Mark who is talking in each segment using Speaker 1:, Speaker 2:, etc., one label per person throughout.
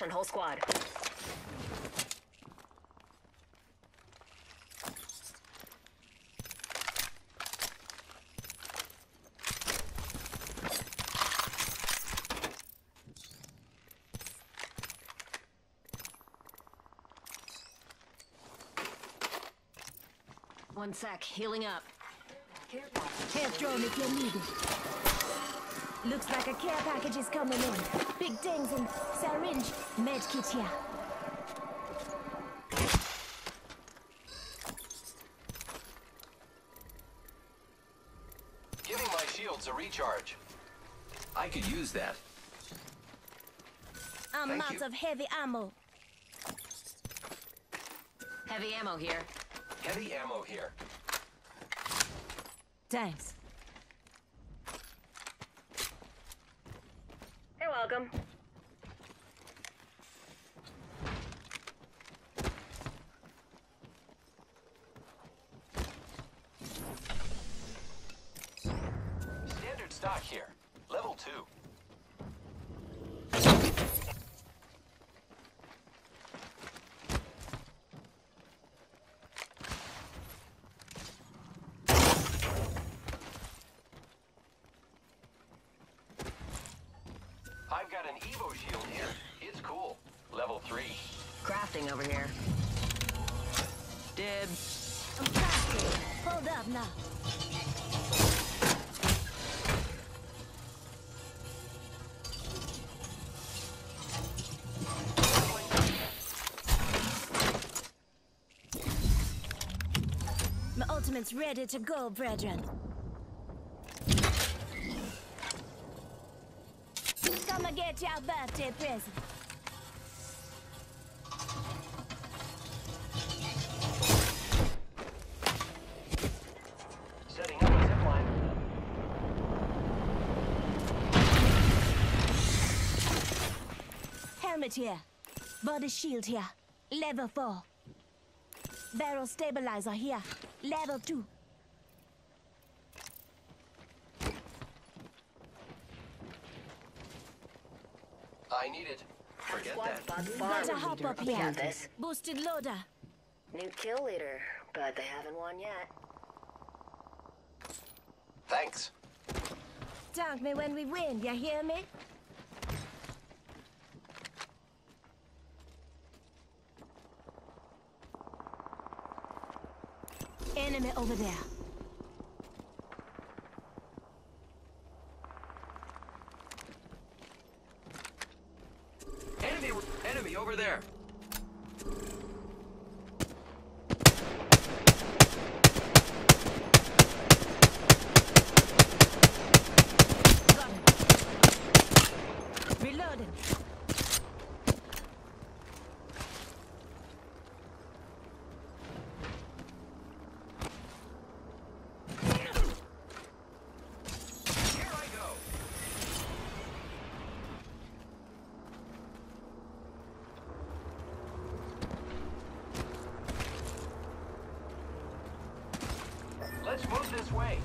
Speaker 1: Different whole squad. One sec, healing up.
Speaker 2: Health drone if you need it. Looks like a care package is coming in. Big things and syringe. Med kit here.
Speaker 3: Giving my shields a recharge. I could use that.
Speaker 2: I'm out of heavy ammo.
Speaker 1: Heavy ammo here.
Speaker 3: Heavy ammo here.
Speaker 2: Thanks.
Speaker 1: You're welcome.
Speaker 3: Standard stock here. Level 2. I've got an Evo shield here. It's cool. Level 3.
Speaker 1: Crafting over here. Dibs.
Speaker 2: I'm crafting. Hold up now. My ultimate's ready to go, brethren. Come and get your birthday present.
Speaker 3: Setting up a zipline.
Speaker 2: Helmet here. Body shield here. Level 4. Barrel stabilizer here. Level 2.
Speaker 3: I need it. Forget
Speaker 1: Squad
Speaker 3: that.
Speaker 1: spot far.
Speaker 2: Better hop up
Speaker 1: We
Speaker 2: here.
Speaker 1: got this.
Speaker 2: Boosted loader.
Speaker 1: New kill leader, but they haven't won yet.
Speaker 3: Thanks.
Speaker 2: Thank me when we win, you hear me? Enemy over there.
Speaker 3: Enemy over there.
Speaker 2: Got him. Reloading.
Speaker 3: Here I go. Let's move this way.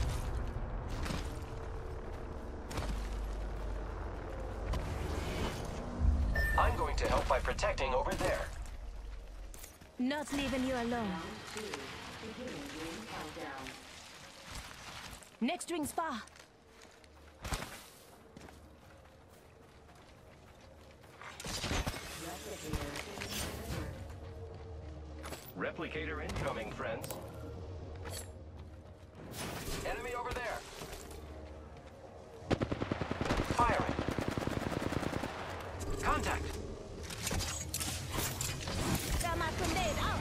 Speaker 3: I'm going to help by protecting over there.
Speaker 2: Not leaving you alone. Next ring's far.
Speaker 3: Replicator incoming, friends. Enemy over there. Firing. Contact.
Speaker 2: Got my grenade out.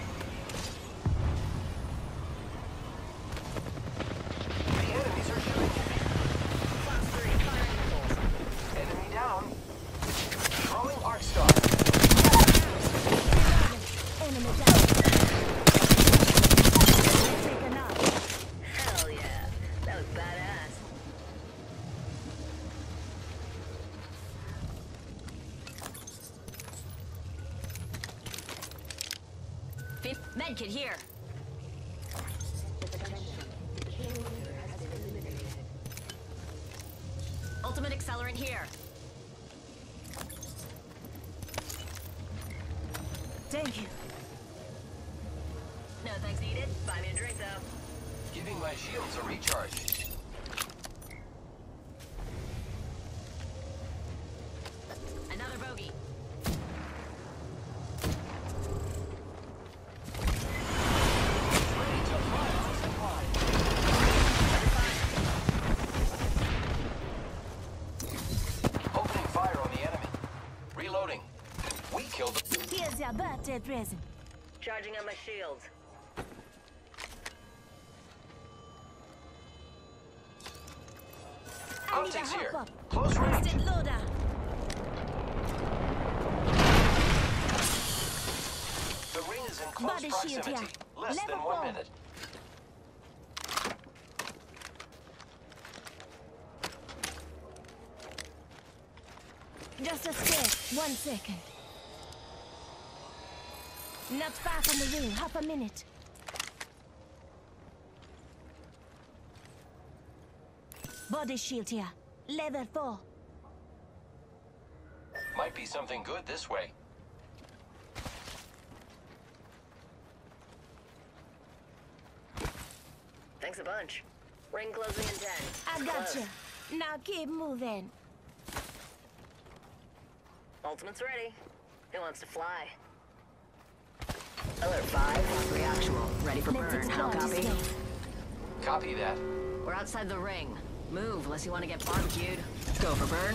Speaker 3: The enemies are shooting.
Speaker 1: Class 3, firing missiles.
Speaker 3: Enemy down. Calling Arcstar.
Speaker 2: Enemy down. Taken out.
Speaker 1: Hell yeah. That was badass. Medkit here. Ultimate accelerant here.
Speaker 2: Thank you.
Speaker 1: No thanks needed. Buy me a drink, though.
Speaker 3: Giving my shields a recharge.
Speaker 1: Another bogey.
Speaker 3: Ready to fire on supply. Opening fire on the enemy. Reloading. We killed the...
Speaker 2: Here's your birthday present.
Speaker 1: Charging on my shields.
Speaker 2: I need a
Speaker 3: Optics here.
Speaker 2: hop up.
Speaker 3: Close range.
Speaker 2: Instant loader.
Speaker 3: The ring is in close
Speaker 2: Body shield
Speaker 3: proximity.
Speaker 2: here.
Speaker 3: Less than
Speaker 2: Level
Speaker 3: 1
Speaker 2: 4.
Speaker 3: minute.
Speaker 2: Just a square. 1 second. Not far from the ring. Half a minute. Body shield here. Level 4.
Speaker 3: Might be something good this way.
Speaker 1: Thanks a bunch. Ring closing in 10.
Speaker 2: I got
Speaker 1: Close.
Speaker 2: you. Now keep moving.
Speaker 1: Ultimate's ready. Who wants to fly? Alert 5, 3 actual. Ready for
Speaker 2: Let's
Speaker 1: burn. How
Speaker 2: explore
Speaker 1: copy?
Speaker 2: this way.
Speaker 3: Copy that.
Speaker 1: We're outside the ring. Move, unless you want to get barbecued. Go for burn.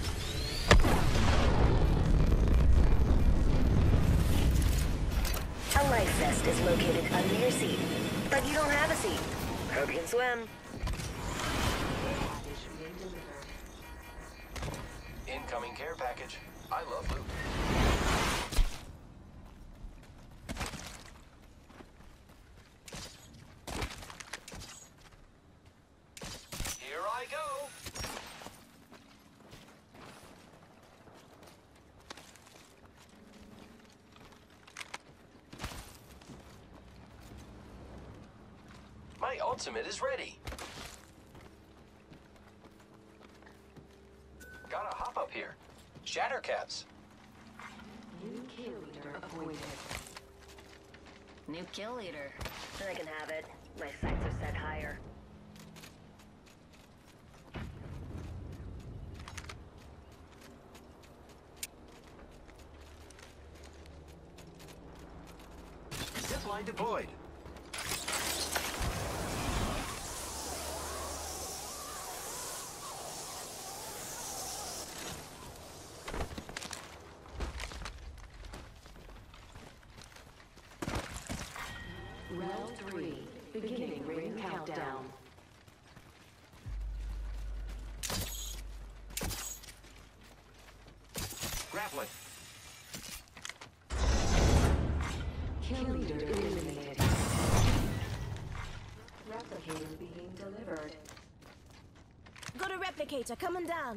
Speaker 1: A life vest is located under your seat, but you don't have a seat. Hope you can swim.
Speaker 3: Incoming care package. I love loot. Here I go. My ultimate is ready. Gotta hop up here. Shattercaps.
Speaker 1: New kill leader. I can have it. My sights are set higher.
Speaker 3: Zipline deployed.
Speaker 4: Round 3, beginning ring countdown.
Speaker 3: Grappling.
Speaker 4: Kill leader eliminated. Replicator being delivered.
Speaker 2: Got a replicator coming down.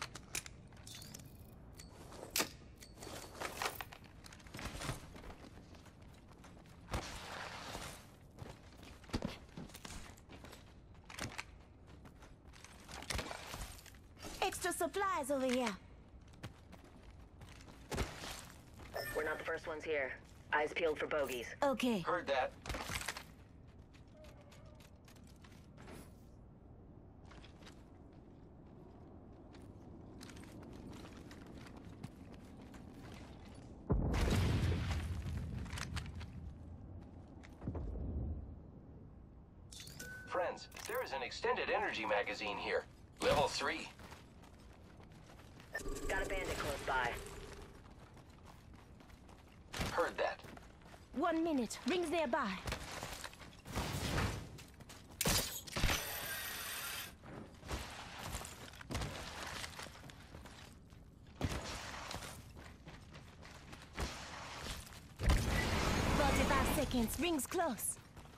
Speaker 2: Extra supplies over here.
Speaker 1: We're not the first ones here. Eyes peeled for bogeys.
Speaker 2: Okay.
Speaker 3: Heard that. Friends, there is an extended energy magazine here. Level 3.
Speaker 1: Got a bandit close by.
Speaker 3: Heard that.
Speaker 2: 1 minute. Rings nearby. Seconds. Rings close.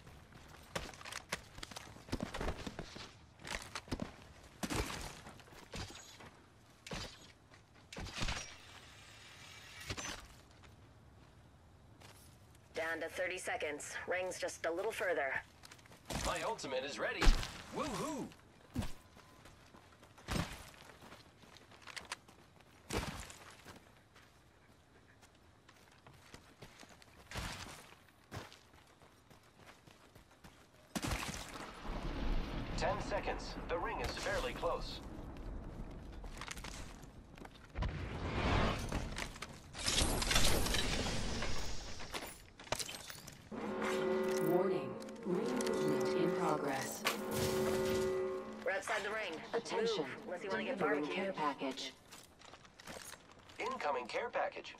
Speaker 1: Down to 30 seconds. Ring's just a little further.
Speaker 3: My ultimate is ready. Woohoo! 10 seconds. The ring is fairly close.
Speaker 4: Warning. Ring movement in progress.
Speaker 1: We're outside the ring.
Speaker 4: Attention.
Speaker 1: Move, unless you want to get
Speaker 4: Delivering
Speaker 1: barbecued.
Speaker 4: care package.
Speaker 3: Incoming care package.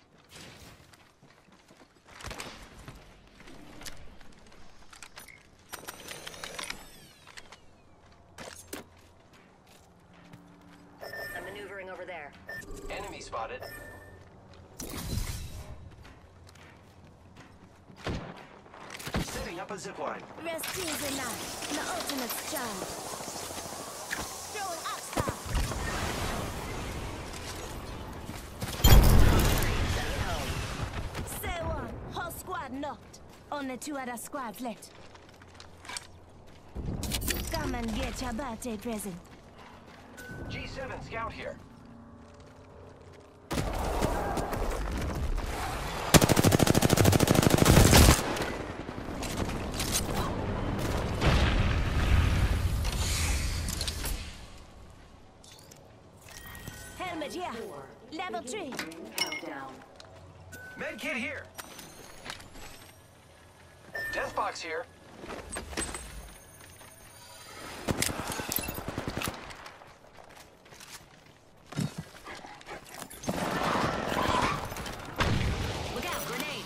Speaker 1: I'm maneuvering over there.
Speaker 3: Enemy spotted. Setting up a zipline.
Speaker 2: Rest easy now. My ultimate stride. Throw an upstar. Say one. Whole squad knocked. Only 2 other squads left. Come and get your birthday present.
Speaker 3: G7 scout here.
Speaker 2: Helmet here. Level 3.
Speaker 4: Ring countdown.
Speaker 3: Medkit here. Deathbox here.
Speaker 2: Look out, grenade.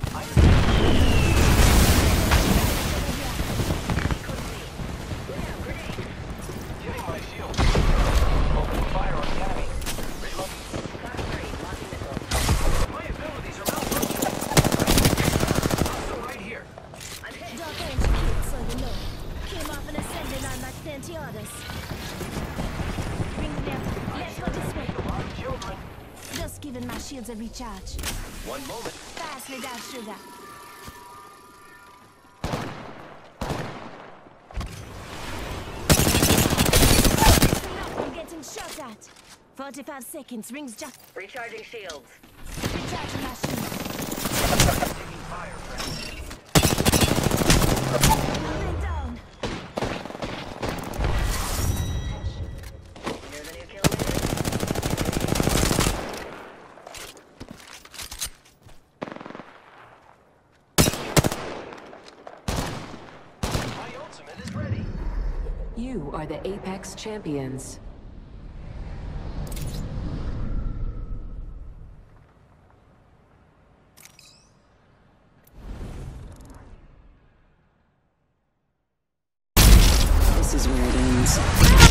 Speaker 3: Getting my shield. Opening fire on the enemy. Reloading. My abilities are malfunctioning. Also right here.
Speaker 2: Dark Angel kid, so you know. Came off an ascendant on like 20 others. Bring them. Let's go this way.
Speaker 3: A lot of children.
Speaker 2: Just giving my shields a recharge.
Speaker 3: One moment.
Speaker 2: Fast without sugar. I'm getting shot at. 45 seconds. Rings just
Speaker 1: Recharging shields.
Speaker 2: recharging my shields.
Speaker 3: Taking fire, friends.
Speaker 2: Moving down.
Speaker 1: You're the new kill leader?
Speaker 3: My ultimate is ready.
Speaker 4: You are the Apex Champions.
Speaker 5: This is where it ends.